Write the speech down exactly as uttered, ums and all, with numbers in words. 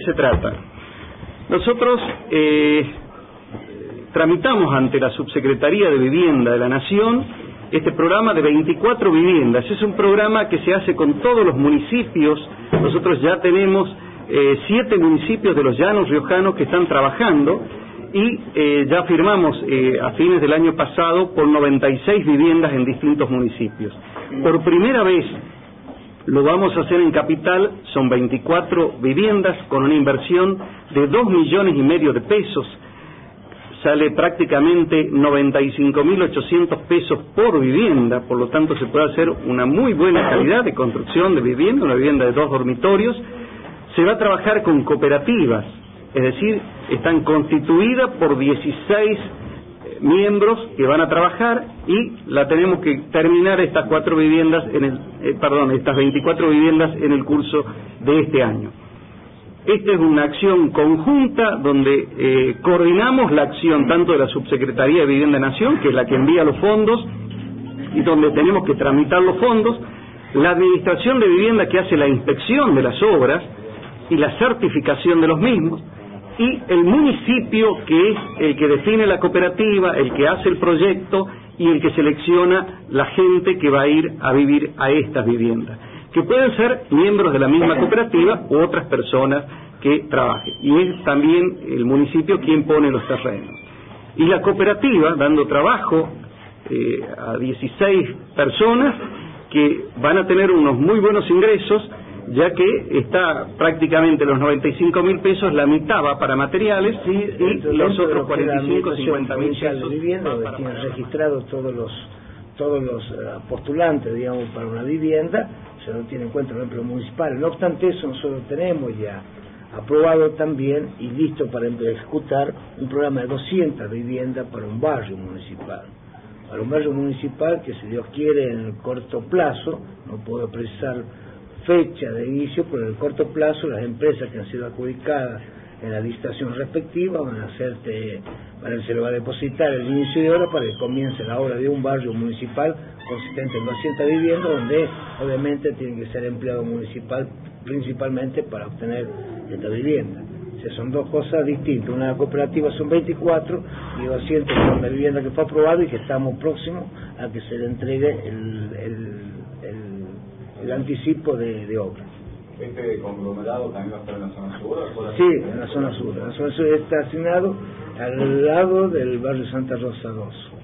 se trata? Nosotros eh, tramitamos ante la Subsecretaría de Vivienda de la Nación este programa de veinticuatro viviendas. Es un programa que se hace con todos los municipios. Nosotros ya tenemos eh, siete municipios de los llanos riojanos que están trabajando y eh, ya firmamos eh, a fines del año pasado por noventa y seis viviendas en distintos municipios. Por primera vez lo vamos a hacer en Capital, son veinticuatro viviendas con una inversión de dos millones y medio de pesos. Sale prácticamente noventa y cinco mil ochocientos pesos por vivienda, por lo tanto se puede hacer una muy buena calidad de construcción de vivienda, una vivienda de dos dormitorios. Se va a trabajar con cooperativas, es decir, están constituidas por dieciséis miembros que van a trabajar y la tenemos que terminar estas cuatro viviendas en el, eh, perdón, estas veinticuatro viviendas en el curso de este año. Esta es una acción conjunta donde eh, coordinamos la acción tanto de la Subsecretaría de Vivienda de Nación, que es la que envía los fondos y donde tenemos que tramitar los fondos, la Administración de Vivienda que hace la inspección de las obras y la certificación de los mismos, y el municipio que es el que define la cooperativa, el que hace el proyecto y el que selecciona la gente que va a ir a vivir a estas viviendas, que pueden ser miembros de la misma cooperativa u otras personas que trabajen. Y es también el municipio quien pone los terrenos. Y la cooperativa, dando trabajo eh, a dieciséis personas que van a tener unos muy buenos ingresos, ya que está prácticamente los noventa y cinco mil pesos, la mitad va para materiales sí, y los otros cuarenta y cinco, cincuenta mil pesos de vivienda, donde tienen registrados todos los todos los uh, postulantes, digamos, para una vivienda, se no tiene en cuenta el empleo municipal. No obstante eso, nosotros tenemos ya aprobado también y listo para ejecutar un programa de doscientas viviendas para un barrio municipal. Para un barrio municipal que, si Dios quiere, en el corto plazo, no puedo precisar fecha de inicio, pero en el corto plazo las empresas que han sido adjudicadas en la licitación respectiva van a hacerte, van a, se le va a depositar el inicio de obra para que comience la obra de un barrio municipal consistente en doscientas viviendas, donde obviamente tiene que ser empleado municipal principalmente para obtener esta vivienda. O sea, son dos cosas distintas. Una cooperativa son veinticuatro y doscientas son la vivienda que fue aprobada y que estamos próximos a que se le entregue el, el, el, el anticipo de, de obra. ¿Este conglomerado también va a estar en la zona sur? Sí, en la zona sur. La zona sur está asignado al lado del barrio Santa Rosa dos.